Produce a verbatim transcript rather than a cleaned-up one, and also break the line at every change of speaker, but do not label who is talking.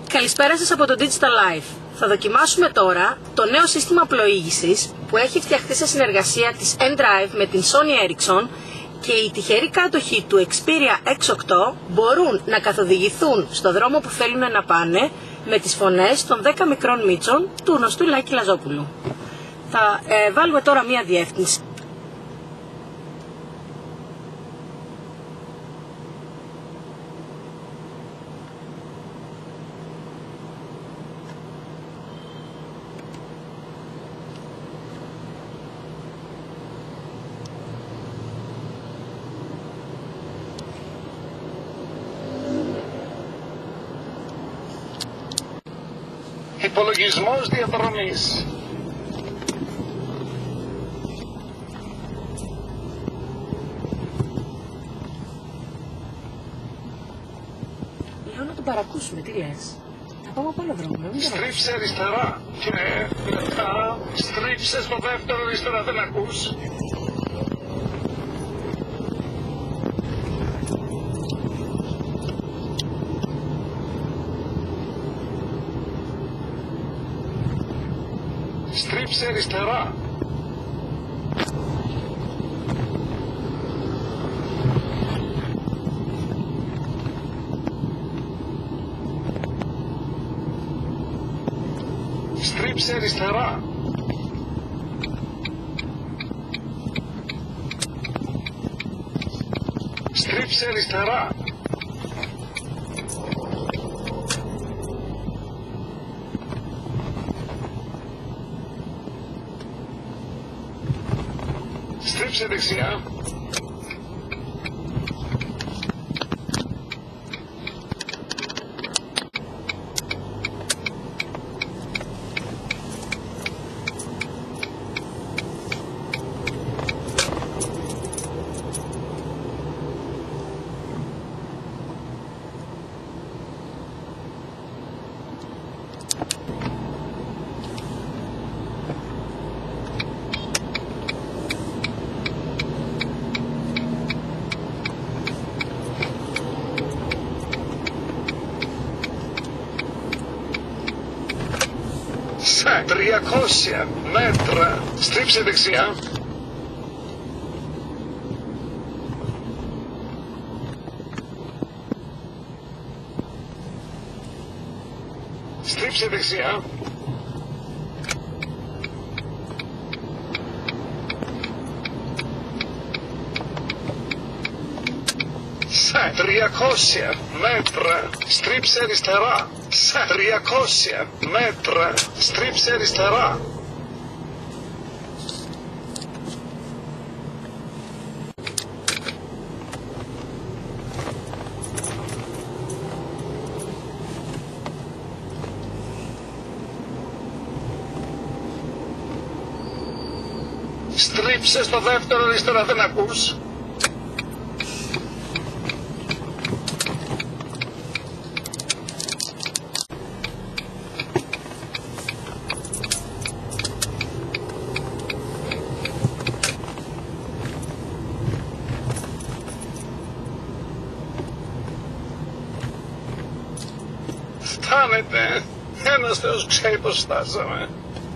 Καλησπέρα σας από το Digital Life. Θα δοκιμάσουμε τώρα το νέο σύστημα πλοήγησης που έχει φτιαχτεί σε συνεργασία της N-Drive με την Sony Ericsson και οι τυχεροί κάτοχοι του Xperia εξ οκτώ μπορούν να καθοδηγηθούν στο δρόμο που θέλουν να πάνε με τις φωνές των δέκα μικρών μίτσων του γνωστού Λάκη Λαζόπουλου. Θα ε, βάλουμε τώρα μία διεύθυνση.
Υπολογισμός διαδρομής.
Λέω να τον παρακούσουμε, τι λες? Θα πάμε από άλλο δρόμο.
Στρίψε αριστερά και μετά στρίψε στο δεύτερο αριστερά, δεν ακούς? Στρίψε αριστερά. Στρίψε αριστερά. Στρίψε αριστερά. Στρίψε δεξιά. Σε τριακόσια μέτρα στρίψε δεξιά. Στρίψε δεξιά. Σε τριακόσια μέτρα στρίψε αριστερά. Σε τριακόσια μέτρα στρίψε αριστερά. Στρίψε στο δεύτερο αριστερά, δεν ακούς? Φτάνετε. Ένας Θεός ξέρει πως φτάσαμε.